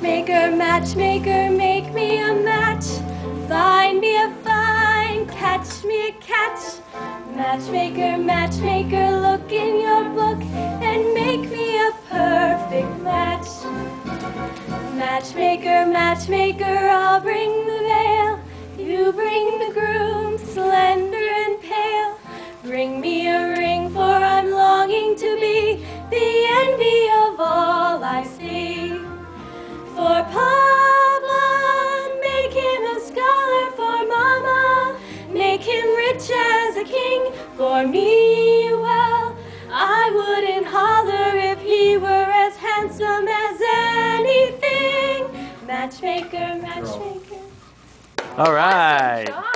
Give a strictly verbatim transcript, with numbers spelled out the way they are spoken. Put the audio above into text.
Matchmaker, matchmaker, make me a match. Find me a find, catch me a catch. Matchmaker, matchmaker, look in your book and make me a perfect match. Matchmaker, matchmaker, I'll bring the veil. You bring the groom, slender and pale. Bring me a ring, for I'm longing to be the envy of all I see. For Papa, make him a scholar. For Mama, make him rich as a king. For me, well, I wouldn't holler if he were as handsome as anything. Matchmaker, matchmaker. All right.